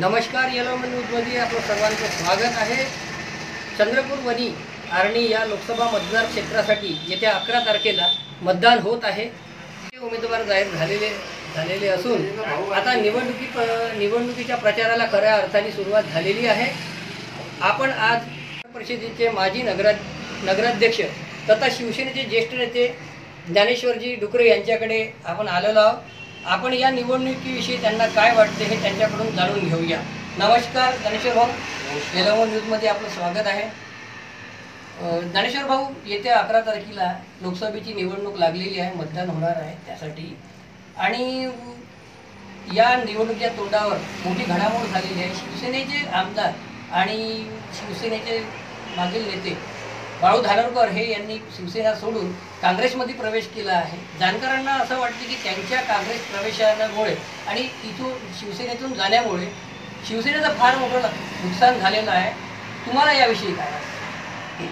नमस्कार, येलोमन न्यूजमध्ये आपलं सर्वांचं स्वागत आहे। चंद्रपूर वनी आर्णी या लोकसभा मतदार क्षेत्रासाठी येत्या 11 तारखेला मतदान होत आहे। उमेदवार जाहीर झालेले असून आता निवडणुकीच्या प्रचाराला खऱ्या अर्थाने सुरुवात झालेली आहे। आपण आज परिषदेचे माजी नगराध्यक्ष तथा शिवसेनेचे ज्येष्ठ नेते ज्ञानेश्वरजी डुकरे यांच्याकडे आपण आलेलो आहोत। आपण या निवडणुकीविषयी त्यांना काय वाटते हे त्यांच्याकडून जाणून घेऊया। नमस्कार ज्ञानेश्वर भाऊ, येलोमन न्यूजमध्ये आपलं स्वागत आहे। ज्ञानेश्वर भाऊ, येत्या 11 तारखेला लोकसभेची निवडणूक लागलेली आहे, मतदान होणार आहे त्यासाठी, आणि या निवडणुकीच्या तोंडावर मोठी घडामोड झालेली आहे। शिवसेनेचे आमदार आणि शिवसेनेचे मागील नेते बाळू धानोरकर हे यांनी शिवसेना सोडून काँग्रेसमध्ये प्रवेश केला आहे। जाणकारांना असं वाटतं की त्यांच्या काँग्रेस प्रवेशामुळे आणि तिथून शिवसेनेतून जाण्यामुळे शिवसेनेचं फार मोठं नुकसान झालेलं आहे। तुम्हाला याविषयी काय वाटतं?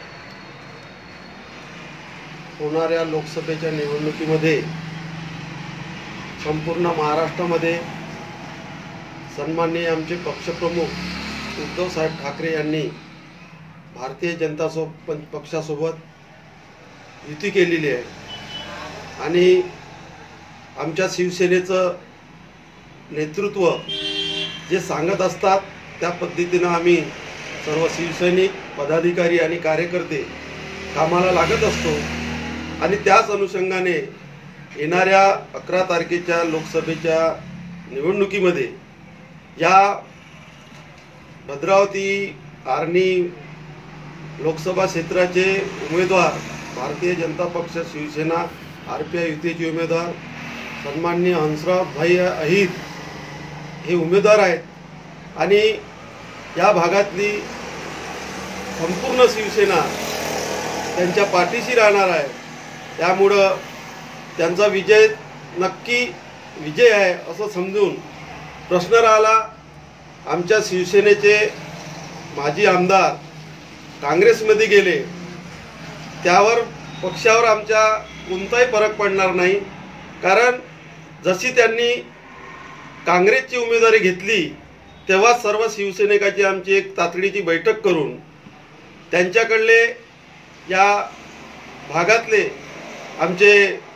होणाऱ्या लोकसभेच्या निवडणुकीमध्ये संपूर्ण महाराष्ट्रामध्ये सन्माननीय आमचे पक्षप्रमुख उद्धव साहेब ठाकरे यांनी भारतीय जनता पक्षासोबत युती केलेली आहे आणि आमच्या शिवसेनेचं नेतृत्व जे सांगत असतात त्या पद्धतीनं आम्ही सर्व शिवसैनिक पदाधिकारी आणि कार्यकर्ते कामाला लागत असतो। आणि त्याच अनुषंगाने येणाऱ्या 11 तारखेच्या लोकसभेच्या निवडणुकीमध्ये या भद्रावती आर्णी लोकसभा क्षेत्राचे उमेदवार भारतीय जनता पक्ष शिवसेना आरपीआय युतीचे उमेदवार सन्माननीय हंसराज भाई अहिर हे उमेदवार आहेत आणि या भागातली संपूर्ण शिवसेना त्यांच्या पाठीशी राहणार आहे। त्यामुळं त्यांचा विजय नक्की विजय आहे असं समजून प्रश्न राहिला आमच्या शिवसेनेचे माजी आमदार काँग्रेसमध्ये गेले, त्यावर पक्षावर आमच्या कोणताही फरक पडणार नाही। कारण जशी त्यांनी काँग्रेसची उमेदवारी घेतली तेव्हा सर्व शिवसैनिकांची आमची एक तातडीची बैठक करून त्यांच्याकडले या भागातले आमचे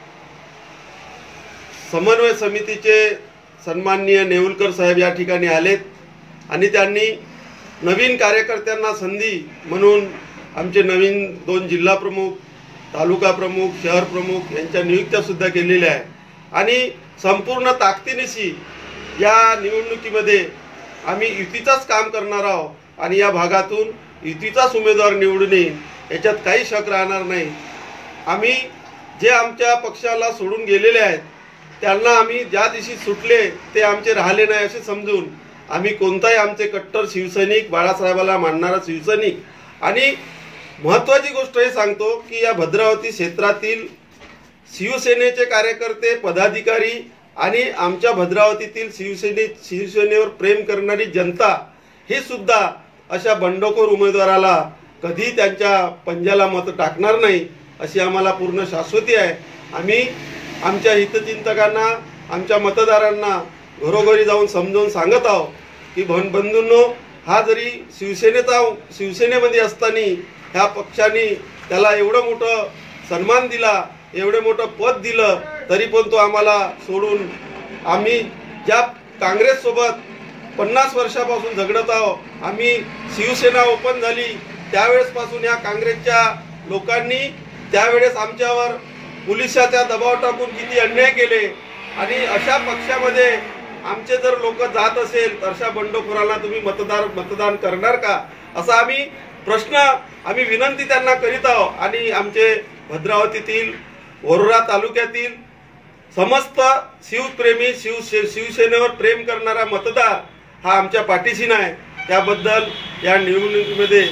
समन्वय समितीचे सन्माननीय नेवलकर साहेब या ठिकाणी आलेत आणि त्यांनी नवीन कार्यकर्त्यांना संधी म्हणून आमचे नवीन 2 जिल्हा प्रमुख, तालुका प्रमुख, शहर प्रमुख यांच्या नियुक्त्यासुद्धा केलेल्या आहे आणि संपूर्ण ताकदीनिशी या निवडणुकीमध्ये आम्ही युतीचाच काम करणार आहोत आणि या भागातून युतीचाच उमेदवार निवडून येईल याच्यात काही शक राहणार नाही। आम्ही जे आमच्या पक्षाला सोडून गेलेले आहेत त्यांना आम्ही ज्या दिवशी सुटले ते आमचे राहिले नाही असे समजून आम्ही कोणताही आमचे कट्टर शिवसैनिक, बाळासाहेबाला मानणारा शिवसैनिक, आणि महत्त्वाची गोष्ट हे सांगतो की या भद्रावती क्षेत्रातील शिवसेनेचे कार्यकर्ते, पदाधिकारी आणि आमच्या भद्रावतीतील शिवसेनेवर प्रेम करणारी जनता हे सुद्धा अशा बंडखोर उमेदवाराला कधी त्यांच्या पंजाला मत टाकणार नाही अशी आम्हाला पूर्ण शाश्वती आहे। आम्ही आमच्या हितचिंतकांना, आमच्या मतदारांना घरोघरी जाऊन समजावून सांगत आहोत की बंधूंनो, हा जरी शिवसेनेमध्ये असताना ह्या पक्षाने त्याला एवढं मोठं सन्मान दिला, एवढं मोठं पद दिलं, तरी पण तो आम्हाला सोडून आम्ही ज्या काँग्रेससोबत 50 वर्षापासून झगडत आहोत, आम्ही शिवसेना ओपन झाली त्यावेळेसपासून या काँग्रेसच्या लोकांनी त्यावेळेस आमच्यावर पोलिसाचा दबाव टाकून किती अन्याय केले आणि अशा पक्षामध्ये आमचे जर लोक जात असेल तर अशा बंडखोरांना तुम्ही मतदान करणार का असा आम्ही विनंती त्यांना करीत आहोत। आणि आमचे भद्रावतीतील वरोरा तालुक्यातील समस्त शिवप्रेमी शिवसेनेवर प्रेम करणारा मतदार हा आमच्या पाठीशी नाही। त्याबद्दल या निवडणुकीमध्ये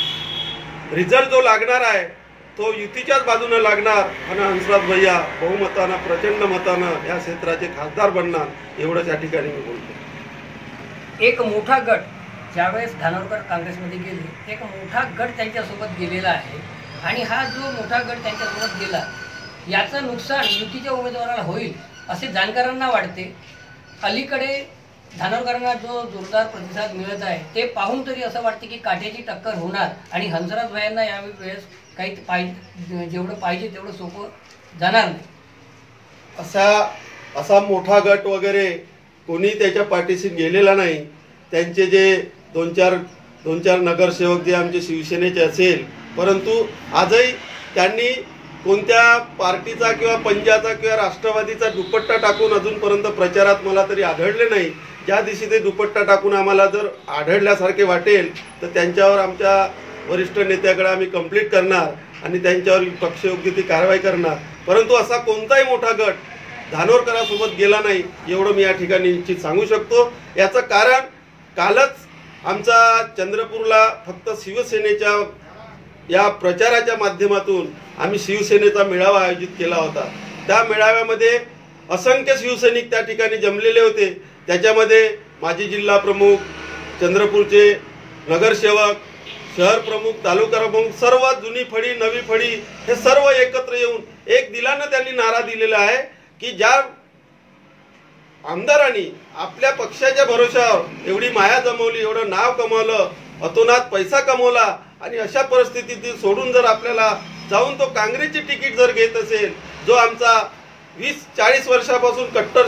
रिझल्ट जो लागणार आहे तो युतीच्याच बाजूने लागणार आणि हंसराज भैया बहुमतानं, प्रचंड मतानं या क्षेत्राचे खासदार बनणार एवढंच या ठिकाणी मी बोलतो। एक मोठा गट ज्यावेळेस धानोरकर काँग्रेसमध्ये गेले, एक मोठा गट त्यांच्यासोबत गेलेला आहे आणि हा जो मोठा गट त्यांच्यासोबत गेला याचं नुकसान युतीच्या उमेदवाराला होईल असे जाणकारांना वाटते। अलीकडे धानोरकरांना जो जोरदार प्रतिसाद मिळत आहे ते पाहून तरी असं वाटते की काट्याची टक्कर होणार आणि हंसराज भायांना यावेळेस काही जेवढं पाहिजे तेवढं सोपं जाणार नाही. असा मोठा गट वगैरे कोणी त्याच्या पाठीशी गेलेला नाही. त्यांचे जे दोन चार नगरसेवक जे आमचे शिवसेनेचे असेल, परंतु आजही त्यांनी कोणत्या पार्टीचा किंवा पंजाचा किंवा राष्ट्रवादीचा दुपट्टा टाकून अजूनपर्यंत प्रचारात मला तरी आढळले नाही. ज्या दिवशी ते दुपट्टा टाकून आम्हाला जर आढळल्यासारखे वाटेल तर त्यांच्यावर आमच्या वरिष्ठ नेत्याकडे आम्ही कंप्लीट करणार आणि त्यांच्यावर पक्षयोग्य ती कारवाई करणार. परंतु असा कोणताही मोठा गट धानोरकरांसोबत गेला नाही एवढं मी या ठिकाणी निश्चित सांगू शकतो. याचं कारण कालच आमचा चंद्रपूरला फक्त शिवसेनेच्या या प्रचाराच्या माध्यमातून आम्ही शिवसेनेचा मेळावा आयोजित केला होता. त्या मेळाव्यामध्ये असंख्य शिवसैनिक त्या ठिकाणी जमलेले होते. त्याच्यामध्ये माजी जिल्हा प्रमुख, चंद्रपूरचे नगरसेवक, शहर प्रमुख, तालुका प्रमुख, सर्व जुनी फळी नवी फळी हे सर्व एकत्र येऊन एक दिलानं त्यांनी नारा दिलेला आहे की ज्या आमदारांनी आपल्या पक्षाच्या भरोशावर एवढी माया जमवली, एवढं नाव कमवलं, अतोनात पैसा कमवला आणि अशा परिस्थितीत सोडून जर आपल्याला जाऊन तो काँग्रेसची तिकीट जर घेत असेल, जो आमचा 20-40 वर्षापासून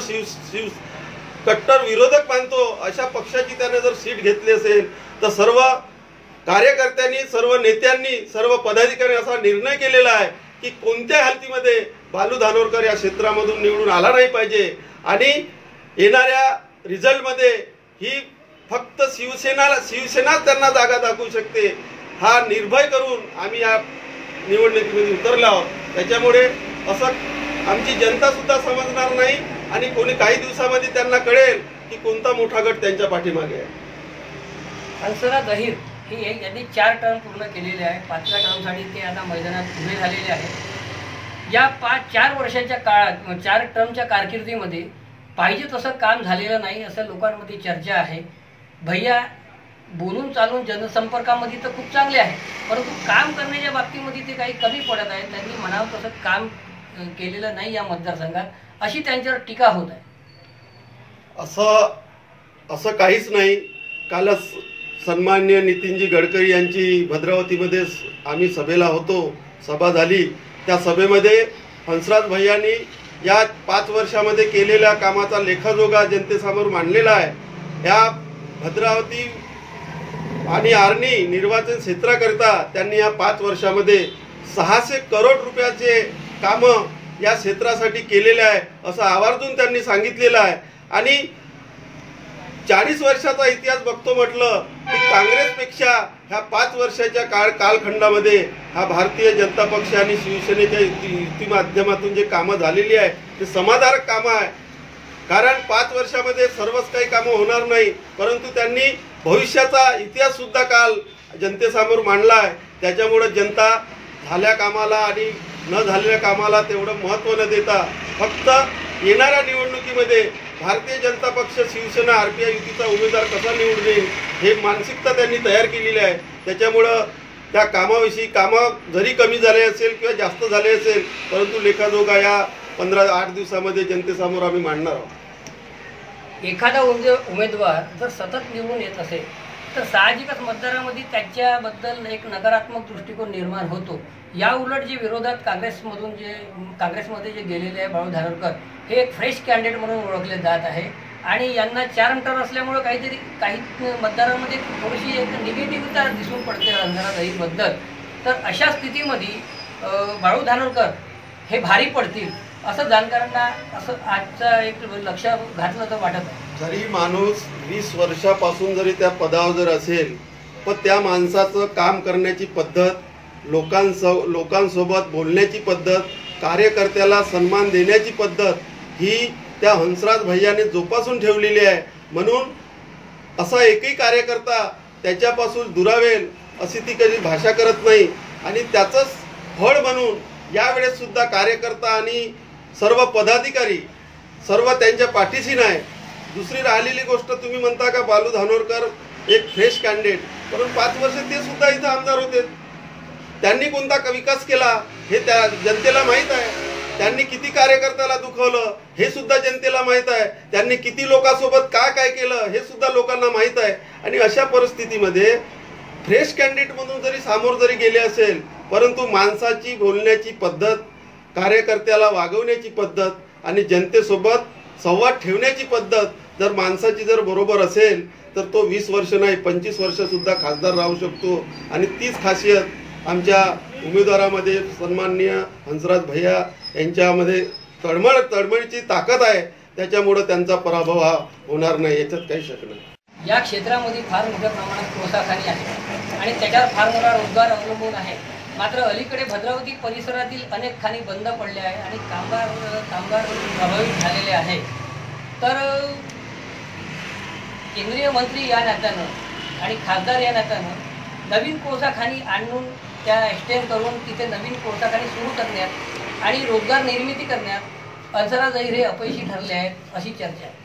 कट्टर विरोधक मानतो, अशा पक्षाची त्याने जर सीट घेतली असेल तर सर्व कार्यकर्त्यांनी, सर्व नेत्यांनी, सर्व पदाधिकारी असा निर्णय केलेला आहे की कोणत्या हालतीमध्ये बालू धानोरकर या क्षेत्रामधून निवडून आला नाही पाहिजे आणि येणाऱ्या रिझल्टमध्ये ही फक्त शिवसेना त्यांना जागा दाखवू शकते. हा निर्भय करून आम्ही या निवडणुकीमध्ये उतरलो आहोत. त्याच्यामुळे असं आमची जनता सुद्धा समजणार नाही आणि कोणी काही दिवसामध्ये त्यांना कळेल की कोणता मोठा गट त्यांच्या पाठीमागे आहे. हंसराज अहिर यांनी 4 टर्म पूर्ण केलेले आहे. 5व्या टर्मसाठी ते आता मैदानात उभे झालेले आहेत. या 4 वर्षाच्या काळात 4 टर्मच्या कारकिर्दीमध्ये पाहिजे तसं काम झालेलं नाही असं लोकांमध्ये चर्चा आहे. भैया बोलून चालून जनसंपर्कामध्ये तर खूप चांगले आहे, परंतु काम करण्याच्या बाबतीमध्ये ते काही कमी पडत आहेत. त्यांनी म्हणावं तसं काम केलेलं नाही या मतदारसंघात, अशी त्यांच्यावर टीका होत आहे. असं काहीच नाही. कालच सन्माननीय नितीनजी गडकरी यांची भद्रावतीमध्ये आम्ही सभेला होतो, सभा झाली. त्या सभेमध्ये हंसराज भैयांनी या 5 वर्षामध्ये केलेल्या कामाचा लेखाजोखा जनतेसमोर मांडलेला आहे. या भद्रावती आणि आर्णी निर्वाचन क्षेत्राकरिता त्यांनी या 5 वर्षामध्ये 600 करोड रुपयाचे कामं या क्षेत्रासाठी केलेले आहे असं आवर्जून त्यांनी सांगितलेलं आहे. आणि 40 वर्षाचा इतिहास बघतो म्हटलं की काँग्रेसपेक्षा ह्या 5 वर्षाच्या कालखंडामध्ये हा भारतीय जनता पक्ष आणि शिवसेनेच्या युती माध्यमातून जे कामं झालेली आहे ते समाधानकारक कामं आहे. कारण 5 वर्षामध्ये सर्वच काही कामं होणार नाही, परंतु त्यांनी भविष्याचा इतिहास सुद्धा काल जनतेसमोर मांडला आहे. त्याच्यामुळे जनता झाल्या कामाला आणि न झालेल्या कामाला तेवढं महत्त्व न देता फक्त येणाऱ्या निवडणुकीमध्ये भारतीय जनता पक्ष, शिवसेना, RPI युतीचा उमेदवार कसा निवडून येईल हे मानसिकता त्यांनी तयार केलेली आहे. त्याच्यामुळं त्या कामाविषयी कामं जरी कमी झाले असेल किंवा जास्त झाले असेल, परंतु लेखाजोखा या 15-8 दिवसामध्ये जनतेसमोर आम्ही मांडणार आहोत. एखादा उमेदवार जर सतत निवडून येत असेल तर साहजिकच मतदारामध्ये त्याच्याबद्दल एक नकारात्मक दृष्टिकोन निर्माण होतो. या उलट जे विरोधात काँग्रेसमध्ये जे गेलेले आहे बाळू धानोरकर हे एक फ्रेश कॅन्डिडेट म्हणून ओळखले जात आहे आणि यांना 4 टर्म असल्यामुळे काही मतदारांमध्ये थोडीशी एक निगेटिव्हता दिसून पडते हंसराज अहिरबद्दल. तर अशा स्थितीमध्ये बाळू धानोरकर हे भारी पडतील असं जाणकारांना असं आजचा एक लक्ष घातलं तर वाटत आहे. जरी माणूस 20 वर्षापासून जरी त्या पदावर जर असेल, पण त्या माणसाचं काम करण्याची पद्धत, लोकांसोबत बोलण्याची पद्धत, कार्यकर्त्याला सन्मान देण्याची पद्धत ही त्या हंसराज भैयाने जोपासून ठेवलेली आहे. म्हणून असा एकही कार्यकर्ता त्याच्यापासून दुरावेल अशी ती कधी भाषा करत नाही आणि त्याचंच फळ म्हणून यावेळेस सुद्धा कार्यकर्ता आणि सर्व पदाधिकारी सर्व त्यांच्या पाठीशी नाही. दुसरी राहिलेली गोष्ट, तुम्ही म्हणता का बालू धानोरकर एक फ्रेश कॅन्डिडेट, परंतु 5 वर्ष ते सुद्धा इथं आमदार होते. त्यांनी कोणता विकास केला हे त्या जनतेला माहीत आहे. त्यांनी किती कार्यकर्त्याला दुखवलं हे सुद्धा जनतेला माहीत आहे. त्यांनी किती लोकांसोबत काय काय केलं हे सुद्धा लोकांना माहीत आहे. आणि अशा परिस्थितीमध्ये फ्रेश कॅन्डिडेट म्हणून जरी समोर जरी गेले असेल, परंतु माणसाची बोलण्याची पद्धत, कार्यकर्त्याला वागवण्याची पद्धत आणि जनतेसोबत संवाद ठेवण्याची पद्धत जर माणसाची जर बरोबर असेल तर तो 20 वर्ष नाही 25 वर्ष सुद्धा खासदार राहू शकतो. आणि तीच खासियत आमच्या उमेदवारामध्ये सन्माननीय हंसराज भैया यांच्यामध्ये तळमळीची ताकद आहे. त्याच्यामुळे त्यांचा पराभव हा होणार नाही, याच्यात काही शक नाही. या क्षेत्रामध्ये फार मोठ्या प्रमाणात कोळसाखाणी आहे आणि त्याच्यावर फार मोठा रोजगार अवलंबून आहे. मात्र अलीकडे भद्रावती परिसरातील अनेक खाणी बंद पडल्या आहे आणि कामगार प्रभावित झालेले आहे. तर केंद्रीय मंत्री या नात्यानं आणि खासदार या नात्यानं नवीन कोळसाखाणी आणून त्या एक्सटेंड करून तिथे नवीन कोळसाखाणी सुरू करण्यात आणि रोजगार निर्मिती करण्यात हंसराज अहिर हे अपयशी ठरले आहेत अशी चर्चा आहे.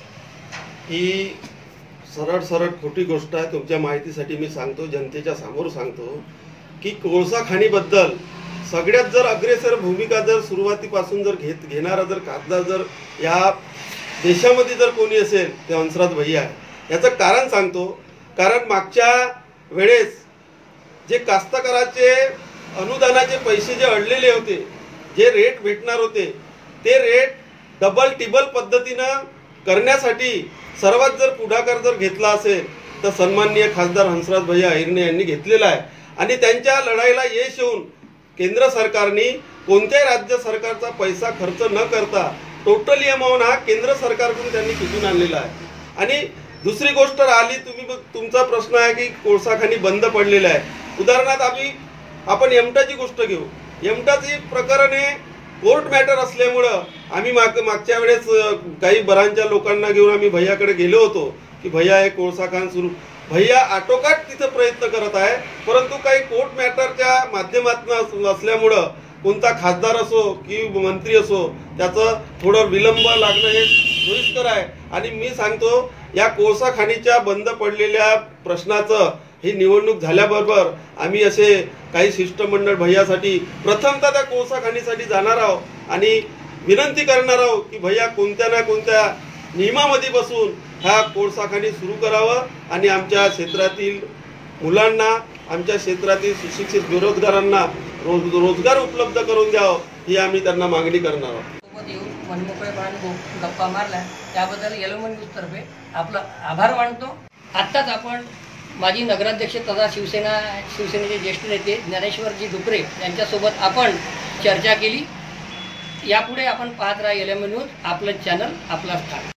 ही सरळ खोटी गोष्ट आहे. तुमच्या माहितीसाठी मी सांगतो, जनतेच्या समोर सांगतो की कोळसा खाणीबद्दल सगळ्यात जर अग्रेसर भूमिका जर सुरुवातीपासून जर घेणारा जर खासदार जर या देशामध्ये जर कोणी असेल ते हंसराज भैया आहे. याचं कारण सांगतो. कारण मागच्या वेळेस जे कास्तकाराचे अनुदानाचे पैसे जे अडलेले होते, जे रेट भेटणार होते, ते रेट डबल टिबल पद्धतीनं करण्यासाठी सर्वात जर पुढाकार जर घेतला असेल तर सन्माननीय खासदार हंसराज भैया अहिरने यांनी घेतलेला आहे. आणि त्यांच्या लढाईला यश येऊन केंद्र सरकारने कोणत्याही राज्य सरकारचा पैसा खर्च न करता टोटली अमाऊंट हा केंद्र सरकारकडून त्यांनी खिचून आणलेला आहे. आणि दुसरी गोष्ट राहिली, तुमचा प्रश्न आहे की कोळसाखाणी बंद पडलेला आहे. उदाहरणार्थ आपण यमटाची गोष्ट घेऊ. यमटाची प्रकरण हे कोर्ट मॅटर असल्यामुळं आम्ही मागच्या वेळेस काही बरांच्या लोकांना घेऊन आम्ही भैयाकडे गेलो होतो की भैया हे कोळसाखान सुरू. भैया आटोकाट तिथं प्रयत्न करत आहे, परंतु काही कोर्ट मॅटरच्या माध्यमातून असल्यामुळं कोणता खासदार असो की मंत्री असो त्याचं थोडं विलंब लागणं हे सोयीस्कर आहे. आणि मी सांगतो या कोळसाखाणीच्या बंद पडलेल्या प्रश्नाचं ही निवडणूक झाल्याबरोबर आम्ही असे काही शिष्टमंडळ भैयासाठी प्रथमतः त्या कोळसाखाणीसाठी जाणार आहोत आणि विनंती करणार आहोत की भैया कोणत्या ना कोणत्या नियमामध्ये बसून हा कोळसाखाणी सुरू करावं आणि आमच्या क्षेत्रातील मुलांना, आमच्या क्षेत्रातील सुशिक्षित बेरोजगारांना रोजगार उपलब्ध करून द्यावं ही आम्ही त्यांना मागणी करणार आहोत. सोबत येऊन मनमोकळेपणाने गप्पा मारल्या त्याबद्दल येलोमन न्यूजतर्फे आपला आभार मानतो. आत्ताच आपण माजी नगराध्यक्ष तथा शिवसेनेचे ज्येष्ठ नेते ज्ञानेश्वरजी डुकरे यांच्यासोबत आपण चर्चा केली. यापुढे आपण पाहत राहा येलोमन न्यूज, आपलं चॅनल, आपला स्थान.